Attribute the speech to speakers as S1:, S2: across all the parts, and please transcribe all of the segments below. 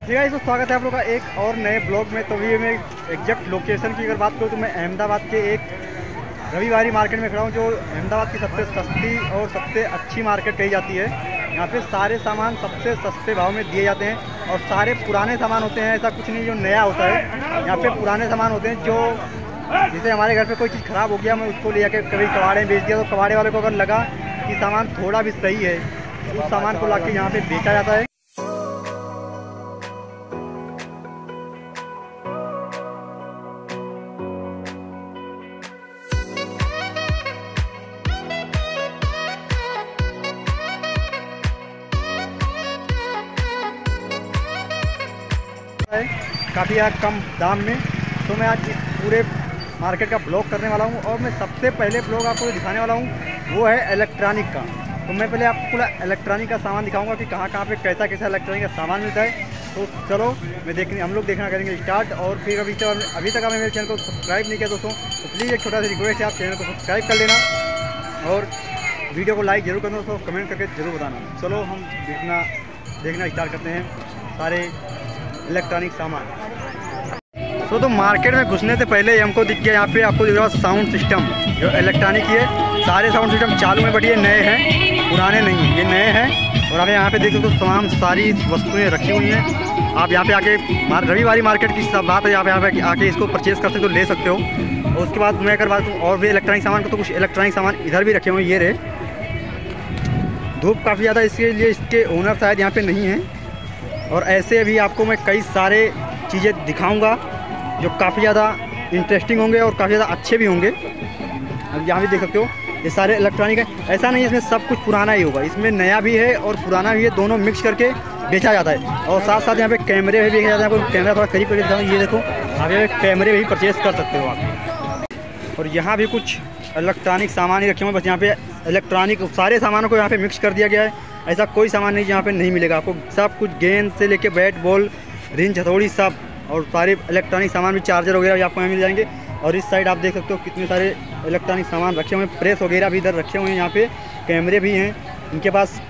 S1: ठीक है, तो स्वागत है आप लोग का एक और नए ब्लॉग में। तो अभी मैं एग्जैक्ट लोकेशन की अगर बात करूँ तो मैं अहमदाबाद के एक रविवारी मार्केट में खड़ा हूँ, जो अहमदाबाद की सबसे सस्ती और सबसे अच्छी मार्केट कही जाती है। यहाँ पे सारे सामान सबसे सस्ते भाव में दिए जाते हैं और सारे पुराने सामान होते हैं, ऐसा कुछ नहीं जो नया होता है। यहाँ पे पुराने सामान होते हैं, जो जैसे हमारे घर पे कोई चीज़ ख़राब हो गया, मैं उसको ले जाकर कभी कबाड़े में बेच दिया, तो कबाड़े वाले को अगर लगा कि सामान थोड़ा भी सही है तो उस सामान को ला के यहाँ पर बेचा जाता है। काफ़ी कम दाम में। तो मैं आज इस पूरे मार्केट का ब्लॉग करने वाला हूं और मैं सबसे पहले ब्लॉग आपको दिखाने वाला हूं वो है इलेक्ट्रॉनिक का। तो मैं पहले आपको पूरा इलेक्ट्रॉनिक का सामान दिखाऊंगा कि कहां पे कैसा कैसा इलेक्ट्रॉनिक का सामान मिलता है। तो चलो हम लोग देखना करेंगे स्टार्ट। और फिर अभी तक आपने मेरे चैनल को सब्सक्राइब नहीं किया दोस्तों, तो प्लीज़ एक छोटा सा रिक्वेस्ट है, आप चैनल को सब्सक्राइब कर लेना और वीडियो को लाइक जरूर करना दोस्तों, कमेंट करके जरूर बताना। चलो हम देखना स्टार्ट करते हैं सारे इलेक्ट्रॉनिक सामान। तो मार्केट में घुसने से पहले हमको दिख गया, यहाँ पे आपको दिख रहा है साउंड सिस्टम जो इलेक्ट्रॉनिक ही है। सारे साउंड सिस्टम चालू हैं, बट ये नए हैं, पुराने नहीं हैं, ये नए हैं। और आप यहाँ पे देख सकते हो तमाम सारी वस्तुएं रखी हुई हैं। आप यहाँ पे आके रविवारी मार्केट की सब बात है, यहाँ पे आके इसको परचेज़ कर सकते हो, ले सकते हो। और उसके बाद मैं अगर बात करूँ और भी इलेक्ट्रॉनिक सामान को, तो कुछ इलेक्ट्रॉनिक सामान इधर भी रखे हुए हैं। ये रहे, धूप काफ़ी ज़्यादा, इसके लिए इसके ओनर शायद यहाँ पर नहीं है। और ऐसे भी आपको मैं कई सारे चीज़ें दिखाऊंगा जो काफ़ी ज़्यादा इंटरेस्टिंग होंगे और काफ़ी ज़्यादा अच्छे भी होंगे। अब यहाँ भी देख सकते हो ये सारे इलेक्ट्रॉनिक है। ऐसा नहीं है इसमें सब कुछ पुराना ही होगा, इसमें नया भी है और पुराना भी है, दोनों मिक्स करके बेचा जाता है। और साथ साथ यहाँ पे कैमरे भी बेचे जाते हैं। आपको कैमरा थोड़ा करीब करके दिखाऊँ, ये देखो, आप यहाँ पे कैमरे भी परचेज़ कर सकते हो आप। और यहाँ भी कुछ इलेक्ट्रॉनिक सामान ही रखे हुए हैं, बस यहाँ पे इलेक्ट्रॉनिक सारे सामानों को यहाँ पे मिक्स कर दिया गया है। ऐसा कोई सामान नहीं यहाँ पे नहीं मिलेगा आपको, सब कुछ गेंद से लेके बैट बॉल रिंच हथौड़ी सब, और सारे इलेक्ट्रॉनिक सामान भी चार्जर वगैरह भी आपको यहाँ मिल जाएंगे। और इस साइड आप देख सकते हो कितने सारे इलेक्ट्रॉनिक सामान रखे हुए हैं, प्रेस वगैरह भी इधर रखे हुए हैं। यहाँ पे कैमरे भी हैं, इनके पास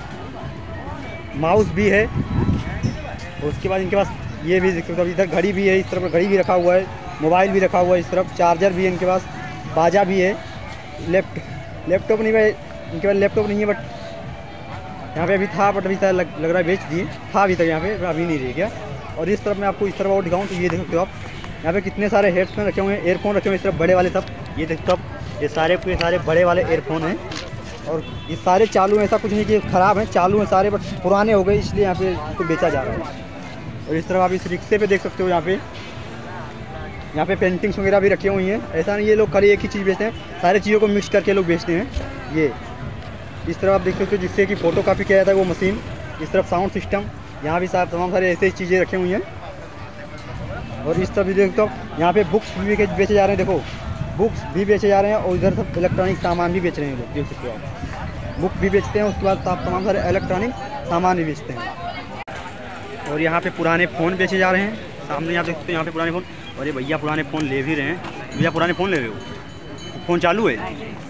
S1: माउस भी है। और उसके बाद इनके पास ये भी देख सकते हो, इधर घड़ी भी है, इस तरफ घड़ी भी रखा हुआ है, मोबाइल भी रखा हुआ है, इस तरफ चार्जर भी है इनके पास, बाजा भी है। लैपटॉप नहीं है इनके पास, लैपटॉप नहीं है, बट यहाँ पे अभी था, बट अभी लग रहा है बेच दिए, था अभी तक यहाँ पे, अभी नहीं रह गया। और इस तरफ मैं आपको इस तरफ और दिखाऊँ तो ये देख सकते हो आप, यहाँ पे कितने सारे हेडफोन रखे हुए हैं, एयरफोन रखे हुए हैं, इस तरफ बड़े वाले सब, ये देखते हो आप, ये सारे बड़े वाले एयरफोन हैं। और ये सारे चालू हैं, ऐसा कुछ नहीं कि ख़राब हैं, चालू हैं सारे, बट पुराने हो गए इसलिए यहाँ पे इसको बेचा जा रहा है। और इस तरफ आप इस रिक्शे पे देख सकते हो, यहाँ पे पेंटिंग्स वगैरह भी रखी हुई हैं। ऐसा नहीं ये लोग खाली एक ही चीज़ बेचते हैं, सारी चीज़ों को मिक्स करके लोग बेचते हैं। ये इस तरफ आप देख सकते हो जिससे कि फ़ोटो कापी किया जाता है वो मशीन। इस तरफ साउंड सिस्टम, यहाँ भी तमाम सारे ऐसे चीज़ें रखी हुई हैं। और इस तरफ भी देखते हो यहाँ पे बुक्स भी बेचे जा रहे हैं, देखो बुक्स भी बेचे जा रहे हैं। और इधर सब इलेक्ट्रॉनिक सामान भी बेच रहे हैं लोग, देख सकते हो आप, बुक भी बेचते हैं, उसके बाद आप तमाम सारे इलेक्ट्रॉनिक सामान भी बेचते हैं। और यहाँ पे पुराने फ़ोन बेचे जा रहे हैं, सामने यहाँ देखते हो यहाँ पे पुराने फ़ोन। और ये भैया पुराने फ़ोन ले भी रहे हैं, भैया पुराने फ़ोन ले रहे हो, फ़ोन चालू है।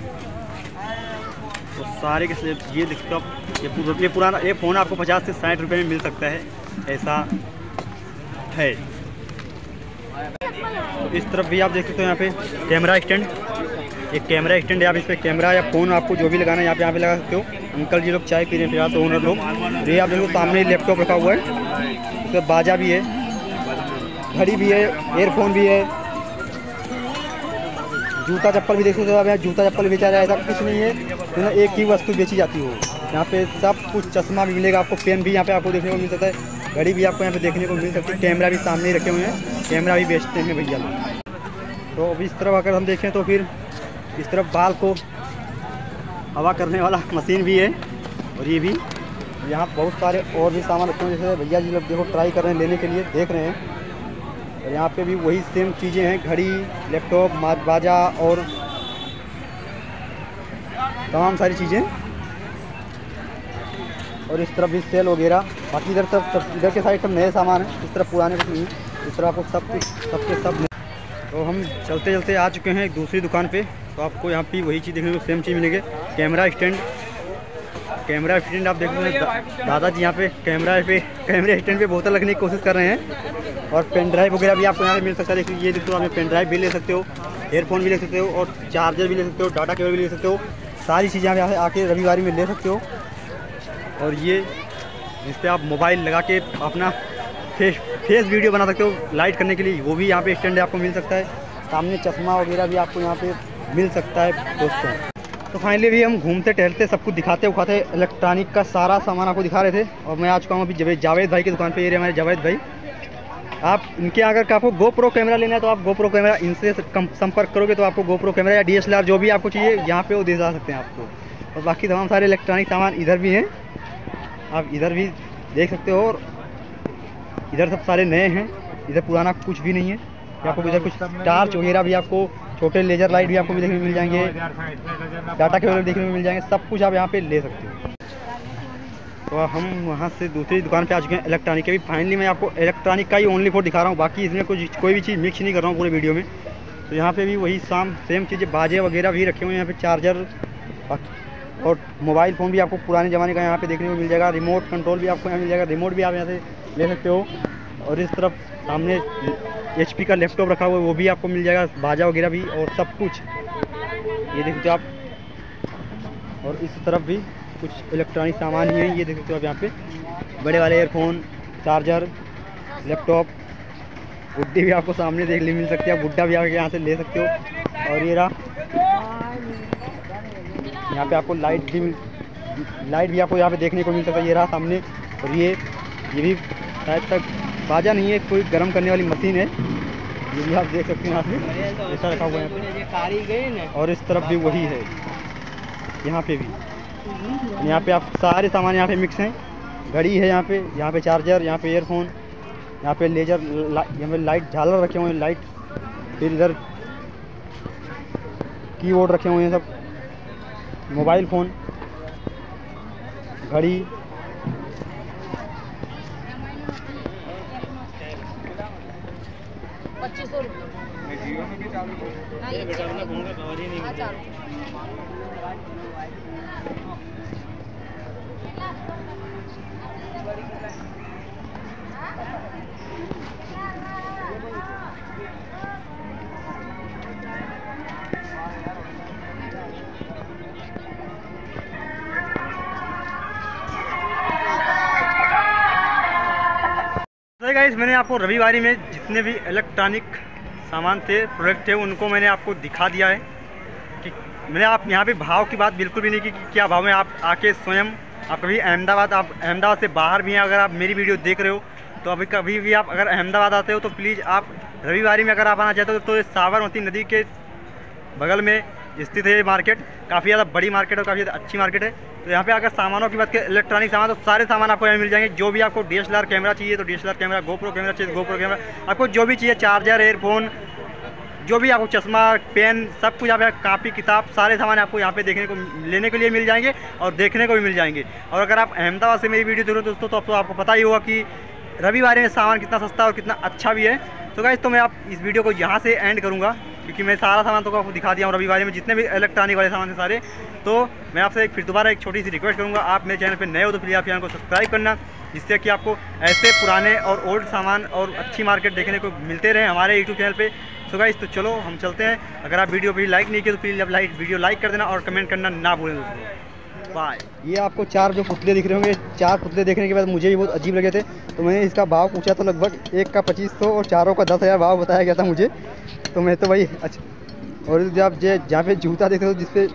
S1: तो सारे के ये देखते हो आप, ये पुराना ये फ़ोन आपको 50 से 60 रुपये में मिल सकता है, ऐसा है। तो इस तरफ भी आप देख सकते हो यहाँ पे कैमरा स्टैंड, एक कैमरा स्टैंड है, आप इस पर कैमरा या फ़ोन आपको जो भी लगाना है यहाँ पे लगा सकते हो। अंकल जी लोग चाय पी रहे हैं फिलहाल, तो ओनर लोग। ये आप देखो सामने लैपटॉप रखा हुआ है, उसके बाजा भी है, घड़ी भी है, एयरफोन भी है, जूता चप्पल भी देख सकते हो आप, यहाँ जूता चप्पल बेचा जाए, ऐसा कुछ नहीं है एक ही वस्तु बेची जाती हो। यहाँ पे सब कुछ, चश्मा भी मिलेगा आपको, पेन भी यहाँ पे आपको देखने को मिल सकता है, घड़ी भी आपको यहाँ पे देखने को मिल सकती है, कैमरा भी सामने ही रखे हुए हैं, कैमरा भी बेचते हैं भैया लोग। तो अब इस तरफ अगर हम देखें तो फिर इस तरफ बाल को हवा करने वाला मशीन भी है। और ये भी यहाँ बहुत सारे और भी सामान रखे हुए, जैसे भैया जी लोग देखो ट्राई कर रहे हैं लेने के लिए, देख रहे हैं। और यहाँ पे भी वही सेम चीज़ें हैं, घड़ी, लैपटॉप, बाजा और तमाम सारी चीज़ें। और इस तरफ भी सेल वगैरह, बाकी इधर के साइड सब नए सामान है, इस तरफ पुराने कुछ नहीं, इस तरह आपको सब कुछ सबके सब नए। तो हम चलते चलते आ चुके हैं एक दूसरी दुकान पे। तो आपको यहाँ पे वही चीज़ देखने को सेम चीज़ मिलेगी, कैमरा स्टैंड, कैमरा स्टैंड आप देख सकते हैं, दादाजी यहाँ पे कैमरे स्टैंड पे बोतल रखने की कोशिश कर रहे हैं। और पेन ड्राइव वगैरह भी आपको यहाँ पे मिल सकता है। देखिए ये देखो, आप पेन ड्राइव भी ले सकते हो, एयरफोन भी ले सकते हो और चार्जर भी ले सकते हो, डाटा केबल भी ले सकते हो। सारी चीज़ें आप यहाँ आके रविवारी में ले सकते हो। और ये इस पर आप मोबाइल लगा के अपना फेस वीडियो बना सकते हो लाइट करने के लिए, वो भी यहाँ पे स्टैंड आपको मिल सकता है। सामने चश्मा वगैरह भी आपको यहाँ पे मिल सकता है दोस्तों। तो फाइनली भी हम घूमते टहलते सब कुछ दिखाते उखाते इलेक्ट्रॉनिक का सारा सामान आपको दिखा रहे थे। और मैं आ चुका हूँ अभी जावेद भाई की दुकान पे। ये रहे हमारे जावेद भाई। आप इनके अगर आपको GoPro कैमरा लेना है तो आप GoPro कैमरा इनसे संपर्क करोगे तो आपको GoPro कैमरा या DSLR जो भी आपको चाहिए यहाँ पे वो दे जा सकते हैं आपको। और बाकी तमाम सारे इलेक्ट्रॉनिक सामान इधर भी हैं, आप इधर भी देख सकते हो। और इधर सब सारे नए हैं, इधर पुराना कुछ भी नहीं है। आपको इधर कुछ टार्च वगैरह भी, आपको छोटे लेजर लाइट भी आपको देखने को मिल जाएंगे, डाटा केबल देखने को मिल जाएंगे, सब कुछ आप यहाँ पे ले सकते हो। तो हम वहाँ से दूसरी दुकान पे आ चुके हैं इलेक्ट्रॉनिक के भी। फाइनली मैं आपको इलेक्ट्रॉनिक का ही ओनली फोर दिखा रहा हूँ, बाकी इसमें कोई भी चीज़ मिक्स नहीं कर रहा हूँ पूरे वीडियो में। तो यहाँ पे भी वही सेम चीज़ें, बाजे वगैरह भी रखे हुए हैं यहाँ पे, चार्जर और मोबाइल फ़ोन भी आपको पुराने ज़माने का यहाँ पे देखने को मिल जाएगा। रिमोट कंट्रोल भी आपको यहाँ मिल जाएगा, रिमोट भी आप यहाँ से ले सकते हो। और इस तरफ सामने HP का लैपटॉप रखा हुआ है, वो भी आपको मिल जाएगा, बाजा वगैरह भी और सब कुछ ये देख सकते हो आप। और इस तरफ भी कुछ इलेक्ट्रॉनिक सामान ही है, ये देख सकते हो आप यहाँ पे, बड़े वाले एयरफोन, चार्जर, लैपटॉप, गुड्डी भी आपको सामने देखने मिल सकती है, गुड्डा भी आप यहाँ से ले सकते हो। और ये रहा यहाँ पे आपको लाइट भी आपको यहाँ पे देखने को मिल सकता है, ये रहा सामने। और ये भी शायद तक बाजा नहीं है, कोई गर्म करने वाली मशीन है, ये भी आप देख सकते हैं यहाँ पे ऐसा रखा हुआ है। और इस तरफ भी वही है, यहाँ पे भी, यहाँ पे आप सारे सामान यहाँ पे मिक्स हैं। घड़ी है यहाँ पे चार्जर, यहाँ पे एयरफोन, यहाँ पे लेजर, यहाँ पे लाइट झालर रखे हुए हैं लाइट, फिर इधर कीबोर्ड रखे हुए हैं, सब मोबाइल फ़ोन, घड़ी। गाइस, मैंने आपको रविवारी में जितने भी इलेक्ट्रॉनिक सामान थे, प्रोडक्ट थे, उनको मैंने आपको दिखा दिया है। कि मैंने आप यहाँ पे भाव की बात बिल्कुल भी नहीं की कि क्या भाव में। आप आके स्वयं, आप कभी अहमदाबाद से बाहर भी हैं, अगर आप मेरी वीडियो देख रहे हो तो अभी कभी भी आप अगर अहमदाबाद आते हो तो प्लीज़ आप रविवारी में अगर आप आना चाहते हो तो साबरमती नदी के बगल में स्थित है ये मार्केट। काफ़ी ज़्यादा बड़ी मार्केट है, काफ़ी ज़्यादा अच्छी मार्केट है। तो यहाँ पे अगर सामानों की बात करें, इलेक्ट्रॉनिक सामान, तो सारे सामान आपको यहाँ मिल जाएंगे। जो भी आपको DSLR कैमरा चाहिए तो DSLR कैमरा, GoPro कैमरा चाहिए तो GoPro कैमरा, आपको जो भी चाहिए, चार्जर, एयरफोन, जो भी आपको चश्मा, पेन, सब कुछ आप यहाँ, कापी किताब, सारे सामान आपको यहाँ पे देखने को, लेने के लिए मिल जाएंगे और देखने को भी मिल जाएंगे। और अगर आप अहमदाबाद से मेरी वीडियो देख रहे हो दोस्तों, तो आपको पता ही होगा कि रविवार में सामान कितना सस्ता और कितना अच्छा भी है। तो गाइस, तो मैं आप इस वीडियो को यहाँ से एंड करूँगा, क्योंकि मैं सारा सामान तो आपको दिखा दिया हूँ रविवार में, जितने भी इलेक्ट्रॉनिक वाले सामान थे सारे। तो मैं आपसे फिर दोबारा एक छोटी सी रिक्वेस्ट करूँगा, आप मेरे चैनल पे नए हो तो प्लीज़ आप चैनल को सब्सक्राइब करना, जिससे कि आपको ऐसे पुराने और ओल्ड सामान और अच्छी मार्केट देखने को मिलते रहे हमारे यूट्यूब चैनल पे। सो गाइस, तो चलो हम चलते हैं। अगर आप वीडियो भी लाइक नहीं किए तो प्लीज़ वीडियो लाइक कर देना और कमेंट करना ना भूलें दोस्तों। बाय। ये आपको 4 जो पुतले दिख रहे होंगे, 4 पुतले देखने के बाद मुझे भी बहुत अजीब लगे थे, तो मैंने इसका भाव पूछा तो लगभग एक का 2500 और चारों का 10,000 भाव बताया गया था मुझे। तो मैं तो भाई अच्छा। और जब जहाँ पे जूता देखते हो जिसपे,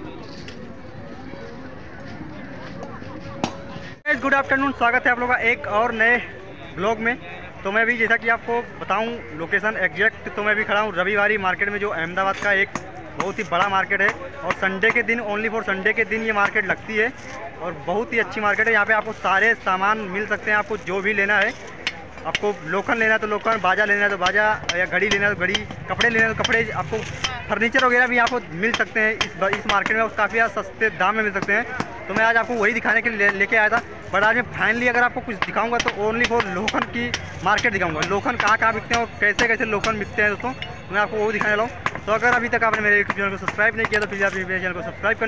S1: गुड आफ्टरनून, स्वागत है आप लोगों का एक और नए ब्लॉग में। तो मैं भी जैसा कि आपको बताऊं लोकेशन एग्जैक्ट, तो मैं भी खड़ा हूं रविवारी मार्केट में, जो अहमदाबाद का एक बहुत ही बड़ा मार्केट है। और संडे के दिन, ओनली फॉर संडे के दिन ये मार्केट लगती है और बहुत ही अच्छी मार्केट है। यहाँ पे आपको सारे सामान मिल सकते हैं, आपको जो भी लेना है। आपको लोखंड लेना है तो लोखंड, बाजा लेना है तो बाजा, या घड़ी लेना है तो घड़ी, कपड़े लेना है तो कपड़े, आपको फर्नीचर वगैरह भी आपको मिल सकते हैं इस मार्केट में, काफ़ी ज़्यादा सस्ते दाम में मिल सकते हैं। तो मैं आज आपको वही दिखाने के लिए लेके आया था। बट आज मैं फाइनली अगर आपको कुछ दिखाऊंगा तो ओनली फॉर लोखंड की मार्केट दिखाऊंगा। लोखंड कहाँ कहाँ बिकते हैं और कैसे कैसे लोखंड बिकते हैं दोस्तों, मैं आपको वो दिखाने वाला हूँ। तो अगर अभी तक आपने मेरे यूट्यूब चैनल को सब्सक्राइब नहीं किया तो प्लीज़ आप मेरे चैनल को सब्सक्राइब करना।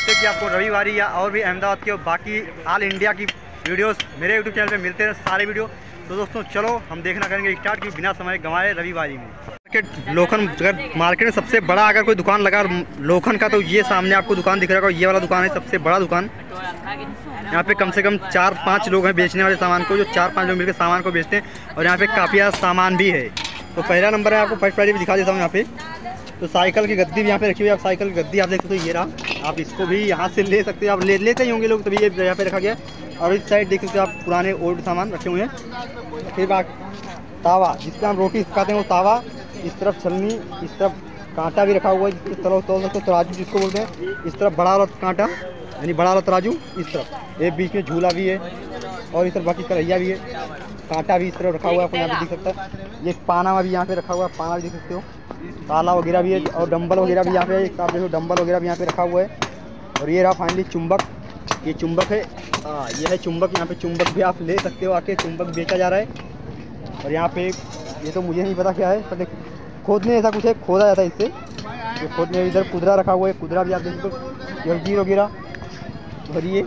S1: जिससे कि आपको रविवारी या और भी अहमदाबाद के बाकी ऑल इंडिया की वीडियोस मेरे यूट्यूब चैनल पे मिलते हैं सारे वीडियो। तो दोस्तों चलो हम देखना करेंगे स्टार्ट की बिना समय गंवाए रविवारी में। मार्केट लोखन, अगर मार्केट में सबसे बड़ा अगर कोई दुकान लगा लोखन का तो ये सामने आपको दुकान दिख रहा होगा, ये वाला दुकान है सबसे बड़ा दुकान। यहाँ पे कम से कम 4-5 लोग हैं बेचने वाले सामान को, जो 4-5 लोग मिलकर सामान को बेचते हैं। और यहाँ पे काफ़ी ज़्यादा सामान भी है। तो पहला नंबर है, आपको फर्स्ट प्राइस भी दिखा देता हूँ। यहाँ पे तो साइकिल की गद्दी भी यहाँ पे रखी हुई है। आप साइकिल की गद्दी आप देखते हो, ये रहा। आप इसको भी यहाँ से ले सकते हो, आप लेते ही होंगे लोग, तभी ये यहाँ पे रखा गया। और इस साइड देख सकते हो आप पुराने ओल्ड सामान रखे हुए हैं। फिर बात तावा, जिससे हम रोटी पकाते हैं वो तावा। इस तरफ छलनी, इस तरफ कांटा भी रखा हुआ है, जिसको तराजू जिसको बोलते हैं। इस तरफ बड़ा वाला कांटा यानी बड़ा वाला तराजू, इस तरफ एक बीच में झूला भी है। और इस तरफ बाकी कढ़ैया भी है, कांटा भी इस तरफ रखा हुआ है, आपको यहाँ पे दिख सकता है। ये पाना भी यहाँ पे रखा हुआ है, पाना भी देख सकते हो। ताला वगैरह भी है और डंबल वगैरह भी यहाँ पे है। आप देखो डंबल वगैरह भी यहाँ पे रखा हुआ है। और ये रहा फाइनली चुंबक, ये चुंबक है। ये है चुंबक, यहाँ पे चुंबक भी आप ले सकते हो आके, चुंबक बेचा जा रहा है। और यहाँ पे ये तो मुझे नहीं पता क्या है, पर खोदने ऐसा कुछ है, खोदा जाता है इससे। ये खोदने इधर कुदरा रखा हुआ है, कुदरा भी आप देख सकते हो, जर्जी वगैरह भरिए।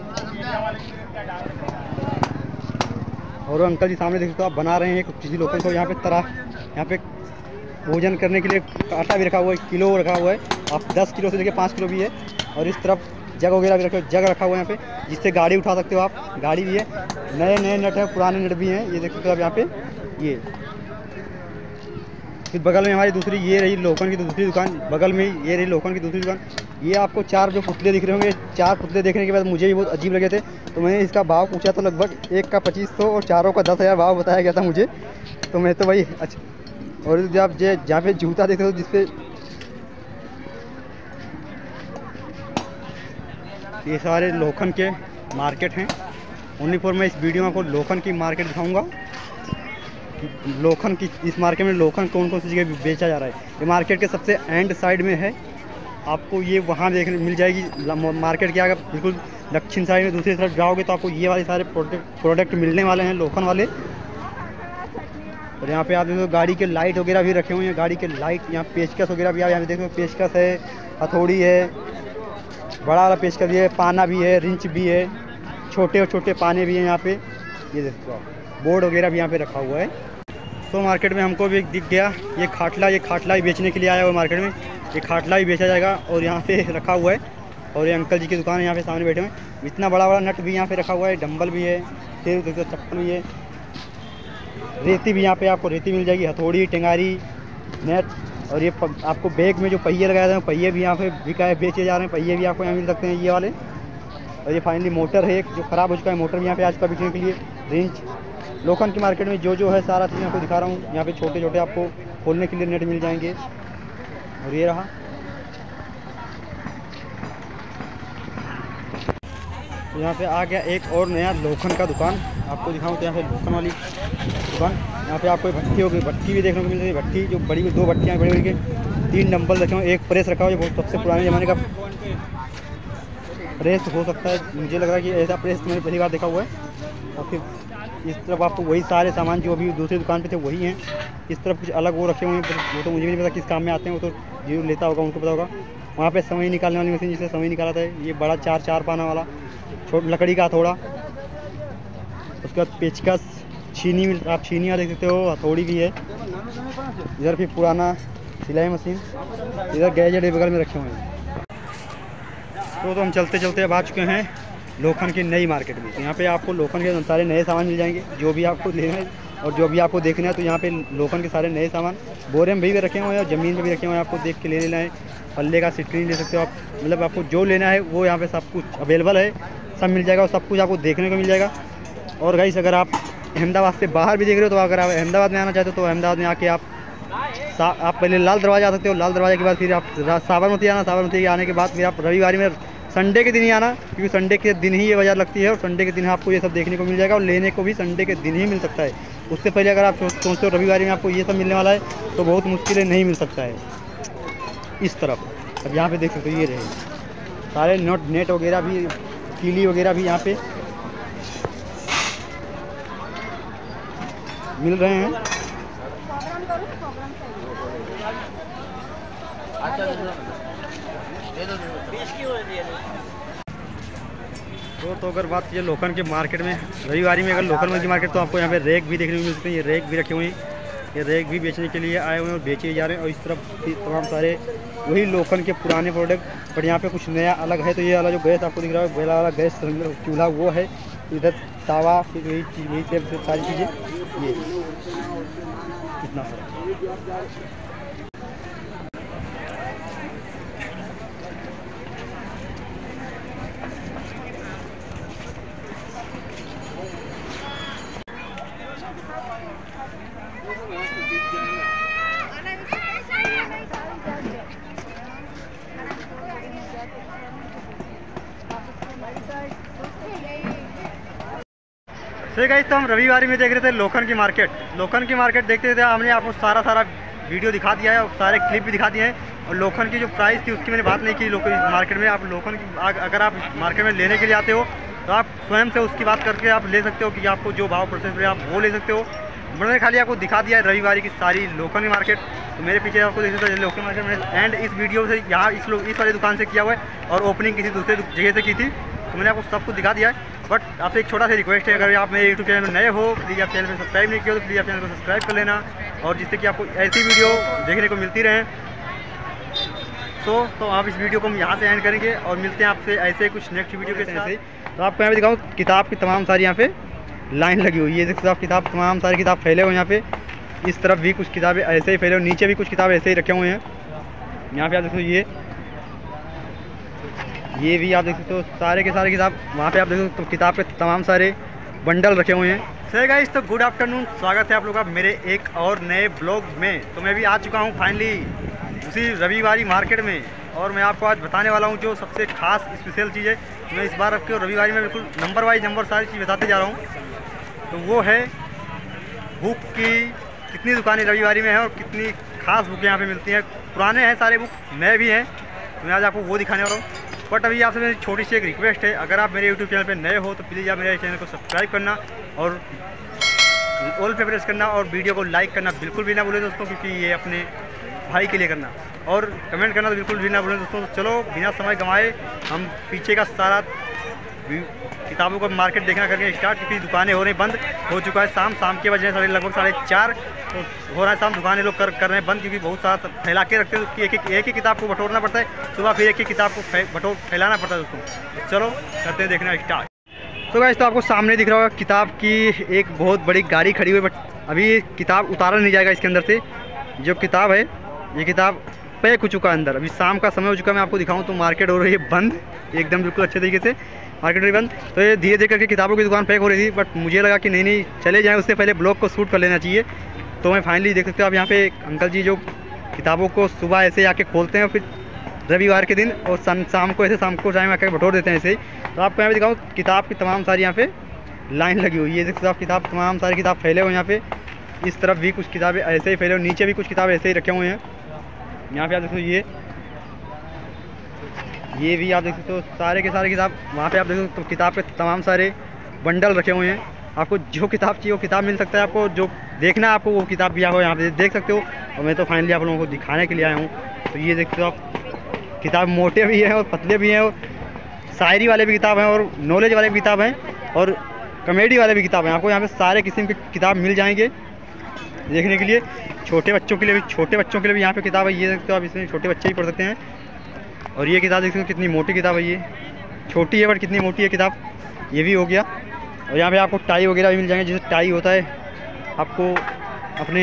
S1: और अंकल जी सामने देख सकते हो आप बना रहे हैं किसी लोगों को। यहाँ पे यहाँ पे भोजन करने के लिए आटा भी रखा हुआ है, किलो रखा हुआ है। आप 10 किलो से लेकर 5 किलो भी है। और इस तरफ जग वगैरह भी रखे, जग रखा हुआ है यहाँ पे, जिससे गाड़ी उठा सकते हो आप। गाड़ी भी है, नए नट है, पुराने नट भी हैं, ये देख सकते हो आप यहाँ पे। ये फिर बगल में हमारी दूसरी ये रही लोखन की दूसरी दुकान, बगल में ये रही लोखन की दूसरी दुकान। ये आपको 4 जो पुतले दिख रहे होंगे, 4 पुतले देखने के बाद मुझे भी बहुत अजीब लगे थे, तो मैंने इसका भाव पूछा तो लगभग एक का 2500 और चारों का 10,000 भाव बताया गया था मुझे। तो मैं तो भाई अच्छा। और जब जहाँ पे जूता देखते हो, जिसपे ये सारे लोखन के मार्केट हैं। ओनली फॉर मैं इस वीडियो में आपको लोखन की मार्केट दिखाऊंगा। लोखन की इस मार्केट में लोखन कौन कौन सी जगह बेचा जा रहा है। ये मार्केट के सबसे एंड साइड में है, आपको ये वहाँ देखने मिल जाएगी। मार्केट के अगर बिल्कुल दक्षिण साइड में दूसरी तरफ जाओगे तो आपको ये वाले सारे प्रोडक्ट मिलने वाले हैं लोखन वाले। और यहाँ पे आप देखो गाड़ी के लाइट वगैरह भी रखे हुए हैं, गाड़ी के लाइट, यहाँ पेचकस वगैरह भी आप यहाँ पे देखो, पेचकस है, हथौड़ी है, बड़ा वाला पेचकस भी है, पाना भी है, रिंच भी है, छोटे और छोटे पाने भी हैं यहाँ पे। ये देखो आप बोर्ड वगैरह भी यहाँ पे रखा हुआ है। तो मार्केट में हमको भी दिख गया ये खाटला ही बेचने के लिए आया हुआ मार्केट में। ये खाटला भी बेचा जाएगा और यहाँ पे रखा हुआ है। और ये अंकल जी की दुकान है, यहाँ पे सामने बैठे हुए हैं। इतना बड़ा बड़ा नट भी यहाँ पे रखा हुआ है, डंबल भी है, फिर देखो चप्पल भी है, रेती भी यहाँ पे आपको रेती मिल जाएगी, हथौड़ी, टेंगारी, नेट। और ये आपको बैग में जो पहिए लगाए हैं, पहिए भी यहाँ पे बिकाए बेचे जा रहे हैं, पहिए भी आपको यहाँ मिल सकते हैं ये वाले। और ये फाइनली मोटर है एक जो ख़राब हो चुका है, मोटर भी यहाँ पे आज का बिकने के लिए। रिंच लोखन की मार्केट में जो है सारा चीज़ आपको दिखा रहा हूँ। यहाँ पे छोटे छोटे आपको खोलने के लिए नेट मिल जाएंगे। और ये रहा, तो यहाँ पे आ गया एक और नया लोखन का दुकान, आपको दिखाऊँ तो यहाँ पे लोखन वाली दुकान। यहाँ पे आपको भट्टी होगी, भट्टी भी देखने को मिल रही है। भट्टी जो बड़ी 2 भट्टियाँ बड़ी बड़ी के, 3 डंबल रखे हुए, एक प्रेस रखा हुआ है, बहुत सबसे पुराने ज़माने का प्रेस हो सकता है, मुझे लग रहा है कि ऐसा प्रेस मैंने पहली बार देखा हुआ है। और फिर इस तरफ आपको वही सारे सामान जो अभी दूसरी दुकान पे थे वही हैं। इस तरफ कुछ अलग वो रखे हुए हैं, वो तो मुझे भी नहीं पता किस काम में आते हैं, वो तो जो लेता होगा उनको पता होगा। वहाँ पे समय निकालने वाली मशीन जिससे समय निकाला था, ये बड़ा 4 पाना वाला छोटा लकड़ी का हथौड़ा। उसके बाद पेचकस, छीनी, आप छीनियाँ देख सकते हो, हथौड़ी भी है। इधर फिर पुराना सिलाई मशीन, इधर गैजेट बगल में रखे हुए हैं। तो हम चलते चलते अब आ चुके हैं लोखन की नई मार्केट में। तो यहाँ पे आपको लोखन के सारे नए सामान मिल जाएंगे, जो भी आपको लेना है और जो भी आपको देखना है। तो यहाँ पे लोखन के सारे नए सामान बोरे में भी रखे हुए हैं और ज़मीन में भी रखे हुए हैं, आपको देख के ले लेना है। पल्ले का सिटरी ले सकते हो आप, मतलब आपको जो लेना है वो यहाँ पे सब कुछ अवेलेबल है, सब मिल जाएगा और सब कुछ आपको देखने को मिल जाएगा। और गाइस अगर आप अहमदाबाद से बाहर भी देख रहे हो, तो अगर आप अहमदाबाद में आना चाहते हो तो अहमदाबाद में आके आप पहले लाल दरवाजा आ सकते हो। लाल दरवाजे के बाद फिर आप साबरमती आना, साबरमती आने के बाद फिर आप रविवार में संडे के दिन ही आना, क्योंकि संडे के दिन ही ये बाज़ार लगती है और संडे के दिन आपको ये सब देखने को मिल जाएगा और लेने को भी संडे के दिन ही मिल सकता है। उससे पहले अगर आप सोचते हो रविवार में आपको ये सब मिलने वाला है तो बहुत मुश्किल है, नहीं मिल सकता है। इस तरफ अब यहाँ पे देख सकते हो ये रहे सारे नेट वगैरह भी, कीली वगैरह भी यहाँ पे मिल रहे हैं। तो अगर बात ये लोखंड के मार्केट में, रविवारी में अगर लोखंड की मार्केट, तो आपको यहाँ पे रैक भी देखने को मिल सकते हैं। ये रैक भी रखे हुए हैं, ये रैक भी बेचने के लिए आए हुए हैं और बेचे जा रहे हैं। और इस तरफ तमाम सारे वही लोखंड के पुराने प्रोडक्ट, बट यहाँ पे कुछ नया अलग है। तो ये वाला जो गैस आपको दिख रहा है, बड़ा वाला गैस चूल्हा वो है। इधर तावा, फिर वही चीज़, वही सारी चीज़ें, ये कितना सारा। ठीक है, तो हम रविवार में देख रहे थे लोखंड की मार्केट। लोखंड की मार्केट देखते थे, हमने आपको सारा वीडियो दिखा दिया है और सारे क्लिप भी दिखा दिए हैं। और लोखंड की जो प्राइस थी उसकी मैंने बात नहीं की। लोखंड मार्केट में आप लोखंड की अगर आप मार्केट में लेने के लिए आते हो तो आप स्वयं से उसकी बात करके आप ले सकते हो कि आपको जो भाव प्रोसेस में आप वो ले सकते हो। मैंने खाली आपको दिखा दिया है रविवार की सारी लोखंड की मार्केट। तो मेरे पीछे आपको देख सकते हो लोखंड मार्केट में। एंड इस वीडियो से यहाँ इस वाली दुकान से किया हुआ है और ओपनिंग किसी दूसरे जगह से की थी, तो मैंने आपको सब कुछ दिखा दिया है। बट आपसे एक छोटा सा रिक्वेस्ट है, अगर आप मेरे यूट्यूब चैनल में नए हो, प्लीज़ आप चैनल को सब्सक्राइब नहीं किया तो प्लीज़ आप चैनल को सब्सक्राइब कर लेना, और जिससे कि आपको ऐसी वीडियो देखने को मिलती रहे। तो आप इस वीडियो को हम यहाँ से एंड करेंगे और मिलते हैं आपसे ऐसे कुछ नेक्स्ट वीडियो के साथ। तो आपको यहाँ पे दिखाऊँ, किताब की तमाम सारी यहाँ पे लाइन लगी हुई है। देखिए आप किताब, तमाम सारी किताब फैले हुए हैं यहाँ पे। इस तरफ भी कुछ किताबें ऐसे ही फैले हुए, नीचे भी कुछ किताब ऐसे ही रखे हुए हैं। यहाँ पे आप देखो ये भी आप देख सकते हो, सारे के सारे किताब वहाँ पे आप देख सकते हो। किताब के तमाम सारे बंडल रखे हुए हैं। सही गाइस, तो गुड आफ्टरनून, स्वागत है आप लोगों का मेरे एक और नए ब्लॉग में। तो मैं भी आ चुका हूँ फाइनली उसी रविवारी मार्केट में, और मैं आपको आज बताने वाला हूँ जो सबसे खास स्पेशल चीज़ है। मैं इस बार आपको रविवारी में बिल्कुल नंबर वाइज नंबर सारी चीज़ बताते जा रहा हूँ। तो वो है बुक की कितनी दुकानें रविवारी में हैं और कितनी खास बुक यहाँ पे मिलती हैं। पुराने हैं सारे बुक, नए भी हैं, तो मैं आज आपको वो दिखाने वाला हूँ। बट अभी आपसे मेरी छोटी सी एक रिक्वेस्ट है, अगर आप मेरे यूट्यूब चैनल पे नए हो तो प्लीज़ आप मेरे चैनल को सब्सक्राइब करना और ऑल पे प्रेस करना और वीडियो को लाइक करना बिल्कुल भी ना भूलें दोस्तों, क्योंकि ये अपने भाई के लिए करना, और कमेंट करना तो बिल्कुल भी ना भूलें दोस्तों। तो चलो बिना समय गंवाए हम पीछे का सारा किताबों का मार्केट देखना करके स्टार्ट, क्योंकि दुकानें हो रही बंद हो चुका है। शाम के बजे लगभग 4:30 तो हो रहा है शाम। दुकानें लोग कर रहे हैं बंद, क्योंकि बहुत सारा फैला के रखते हैं, तो एक ही किताब को बटोरना पड़ता है। सुबह फिर एक ही किताब को फैलाना पड़ता है दोस्तों। तो चलो करते हैं देखना स्टार्ट। तो गाइस, तो आपको सामने दिख रहा होगा किताब की एक बहुत बड़ी गाड़ी खड़ी हुई है, बट अभी किताब उतारा नहीं जाएगा इसके अंदर से। जो किताब है, ये किताब पैक हो चुका है अंदर। अभी शाम का समय हो चुका है, मैं आपको दिखाऊँ तो मार्केट हो रही है बंद एकदम बिल्कुल अच्छे तरीके से, मार्केट में बंद। तो ये धीरे धीरे करके किताबों की दुकान पैक हो रही थी, बट मुझे लगा कि नहीं चले जाएँ, उससे पहले ब्लॉग को शूट कर लेना चाहिए। तो मैं फाइनली देख सकते हो आप यहाँ पे अंकल जी जो किताबों को सुबह ऐसे आके खोलते हैं, फिर रविवार के दिन, और शाम को टाइम आकर बटोर देते हैं ऐसे ही। तो आपको यहाँ पे दिखाऊँ, किताब की तमाम सारी यहाँ पे लाइन लगी हुई है। देखते हो आप किताब, तमाम सारी किताब फैले हुए हैं यहाँ पे। इस तरफ भी कुछ किताबें ऐसे ही फैले हुए, नीचे भी कुछ किताब ऐसे ही रखे हुए हैं। यहाँ पे आप देखो ये भी आप देख सकते हो, सारे के सारे किताब वहाँ पे आप देख सकते हो। किताब के तमाम सारे बंडल रखे हुए हैं। आपको जो किताब चाहिए वो किताब मिल सकता है, आपको जो देखना है आपको वो किताब भी आप यहाँ पे देख सकते हो। और मैं तो फाइनली आप लोगों को दिखाने के लिए आया हूँ। तो ये देखते हो आप, किताब मोटे भी हैं और पतले भी हैं, और शायरी वाले भी किताब हैं, और नॉलेज वाले भी किताब हैं, और कॉमेडी वाले भी किताब हैं। आपको यहाँ पे सारे किस्म की किताब मिल जाएंगे देखने के लिए। छोटे बच्चों के लिए भी यहाँ पे किताब है। ये देखते हो आप, इसमें छोटे बच्चे ही पढ़ सकते हैं। और ये किताब देखते हो कितनी मोटी किताब है, ये छोटी है बट कितनी मोटी है किताब, ये भी हो गया। और यहाँ पे आपको टाई वगैरह भी मिल जाएंगे, जैसे टाई होता है आपको अपने,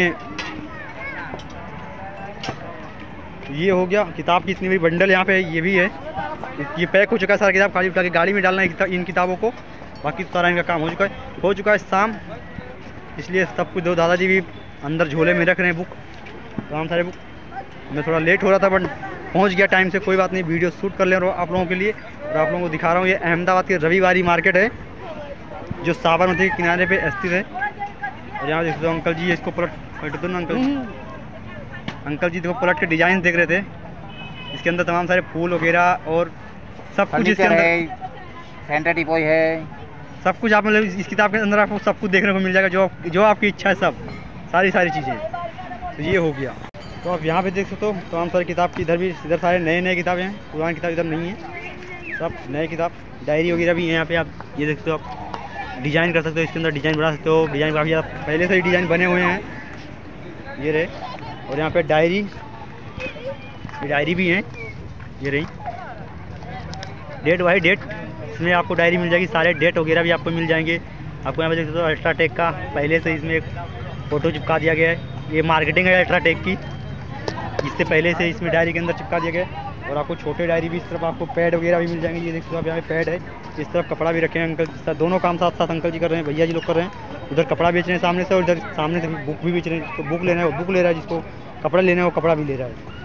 S1: ये हो गया किताब की इतनी बड़ी बंडल यहाँ पे ये भी है। ये पैक हो चुका है सारा किताब, खाली उठा के गाड़ी में डालना है इन किताबों को, बाकी सारा इनका काम हो चुका है शाम, इसलिए सब कुछ दो दादाजी भी अंदर झोले में रख रहे हैं बुक, तमाम सारे बुक। मैं थोड़ा लेट हो रहा था बट पहुंच गया टाइम से, कोई बात नहीं, वीडियो शूट कर ले रहा हूँ आप लोगों के लिए। और आप लोगों को दिखा रहा हूँ, ये अहमदाबाद की रविवारी मार्केट है जो साबरमती के किनारे पे स्थित है। और यहाँ देखते हो अंकल जी, इसको पलट दो ना अंकल जी देखो पलट के डिजाइन देख रहे थे। इसके अंदर तमाम सारे फूल वगैरह और सब कुछ इसके अंदर,
S2: सेंटर डिपोय है,
S1: सब कुछ आप मतलब इस किताब के अंदर आपको सब कुछ देखने को मिल जाएगा, जो आपकी इच्छा है, सब सारी चीज़ें। तो ये हो गया। तो आप यहाँ पे देख सकते हो तमाम सारी किताब की, इधर सारे नए किताबें हैं, पुरानी किताब इधर नहीं है। सब नए किताब, डायरी वगैरह भी हैं यहाँ पे। आप ये देखते हो, आप डिज़ाइन कर सकते हो, इसके अंदर डिज़ाइन बना सकते हो। डिज़ाइन काफ़ी ज़्यादा पहले से ही डिज़ाइन बने हुए हैं, ये रहे। और यहाँ पे डायरी, ये डायरी भी हैं, ये रही डेट बाई डेट, इसमें आपको डायरी मिल जाएगी। सारे डेट वगैरह भी आपको मिल जाएंगे। आपको यहाँ पे देख सकते हो अल्ट्राटेक का पहले से इसमें एक फ़ोटो चिपका दिया गया है। ये मार्केटिंग है अल्ट्राटेक की, इससे पहले से इसमें डायरी के अंदर चिपका दिया गया है। और आपको छोटे डायरी भी, इस तरफ आपको पैड वगैरह भी मिल जाएंगे। ये देखते हो आप, यहाँ पे पैड है, इस तरफ कपड़ा भी रखे हैं। अंकल दोनों काम साथ साथ अंकल जी कर रहे हैं, भैया जी लोग कर रहे हैं। उधर कपड़ा बेच रहे हैं सामने से, और इधर सामने से बुक भी बेच रहे हैं। जिसको बुक लेना है वो बुक ले रहा है, जिसको कपड़ा लेना है वो कपड़ा भी ले रहा है।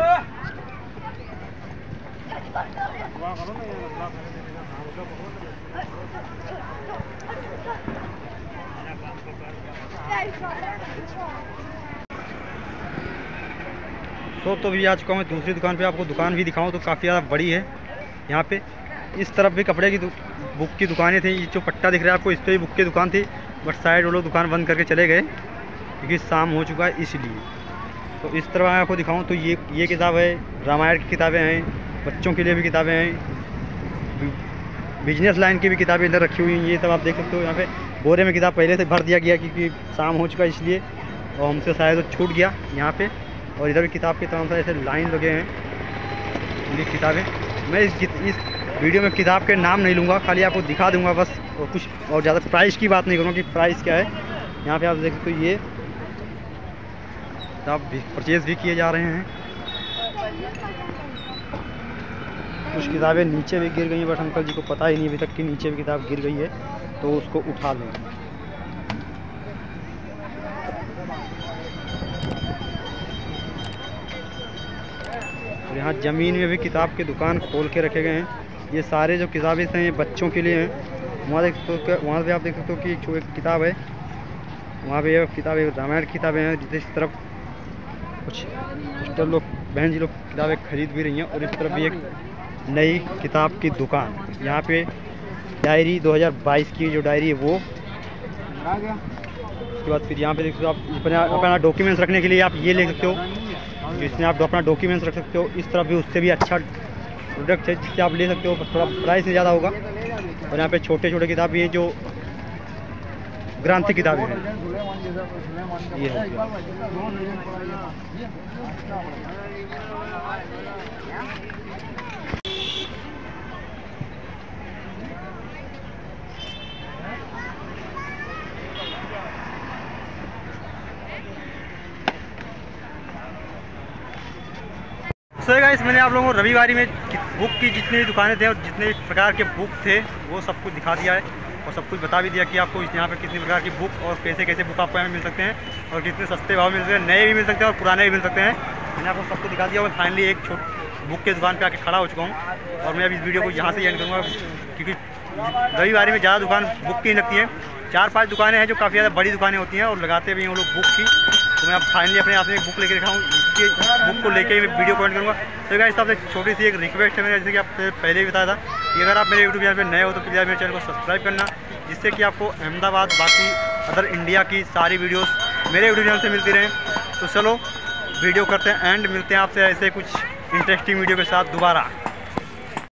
S1: तो भी आ चुका हूँ मैं दूसरी दुकान पे। आपको दुकान भी दिखाऊं तो काफ़ी ज़्यादा बड़ी है। यहाँ पे इस तरफ भी कपड़े की बुक की दुकानें थी। ये जो पट्टा दिख रहा है आपको, इस पर भी बुक की दुकान थी, बट शायद वो लोग दुकान बंद करके चले गए क्योंकि शाम हो चुका है इसलिए। तो इस तरफ मैं आपको दिखाऊँ तो ये किताब है, रामायण की किताबें हैं, बच्चों के लिए भी किताबें हैं, बिजनेस लाइन की भी किताबें इधर रखी हुई हैं। ये सब आप देख सकते हो। यहाँ पे बोरे में किताब पहले से भर दिया गया क्योंकि शाम हो चुका है इसलिए, और हमसे शायद तो छूट गया यहाँ पे। और इधर भी किताब के तमाम सारे ऐसे लाइन लगे हैं ये किताबें। मैं इस वीडियो में किताब के नाम नहीं लूँगा, खाली आपको दिखा दूँगा बस, और कुछ और ज़्यादा प्राइस की बात नहीं करूँगा कि प्राइस क्या है। यहाँ पे आप देख सकते हो ये किताब परचेज़ भी किए जा रहे हैं। कुछ किताबें नीचे भी गिर गई हैं, बट अंकल जी को पता ही नहीं अभी तक कि नीचे भी किताब गिर गई है, तो उसको उठा लें। और यहाँ ज़मीन में भी किताब की दुकान खोल के रखे गए हैं। ये सारे जो किताबें हैं ये बच्चों के लिए हैं। वहाँ देख सकते हो, वहाँ पे आप देख सकते हो कि एक किताब है, वहाँ पे ये किताबें रामायण की किताबें हैं। जिस तरफ कुछ सिस्टर लोग, बहन जी लोग किताबें खरीद भी रही हैं। और इस तरफ भी एक नई किताब की दुकान, यहाँ पे डायरी 2022 की जो डायरी है वो आ गया। उसके बाद फिर यहाँ पे देख सकते हो आप अपना डॉक्यूमेंट्स रखने के लिए आप ये ले सकते हो, जिसमें आप अपना डॉक्यूमेंट्स रख सकते हो। इस तरफ भी उससे भी अच्छा प्रोडक्ट है जिससे आप ले सकते हो, थोड़ा प्राइस ज़्यादा होगा। और यहाँ पे छोटे छोटे किताब भी हैं जो ग्रंथ किताबें हैं। ये है सो गाइस, मैंने आप लोगों को रविवारी में बुक की जितनी भी दुकानें थे और जितने भी प्रकार के बुक थे वो सब कुछ दिखा दिया है, और सब कुछ बता भी दिया कि आपको यहाँ पे कितने प्रकार की बुक और कैसे कैसे बुक आपको यहाँ मिल सकते हैं, और कितने सस्ते भाव मिल सकते हैं, नए भी मिल सकते हैं और पुराने भी मिल सकते हैं। मैंने आपको सब कुछ दिखा दिया। और फाइनली एक बुक के दुकान पर आके खड़ा हो चुका हूँ, और मैं अब इस वीडियो को यहाँ से एंड करूँगा क्योंकि रविवारी में ज़्यादा दुकान बुक की लगती हैं। 4-5 दुकानें हैं जो काफ़ी ज़्यादा बड़ी दुकानें होती हैं और लगाते भी हैं वो लोग बुक की। तो मैं अब फाइनली अपने हाथ में एक बुक लेके रखा हूँ, इसके बुक को लेके ही मैं वीडियो कमेंट करूँगा। तो गाइस, सबसे छोटी सी एक रिक्वेस्ट है मेरा, जैसे कि आपसे पहले ही बताया था कि अगर आप मेरे यूट्यूब चैनल पर नए हो तो प्लीज़ मेरे चैनल को सब्सक्राइब करना, जिससे कि आपको अहमदाबाद बाकी अदर इंडिया की सारी वीडियोस मेरे यूट्यूब चैनल से मिलती रहें। तो चलो वीडियो करते हैं एंड मिलते हैं आपसे ऐसे कुछ इंटरेस्टिंग वीडियो के साथ दोबारा।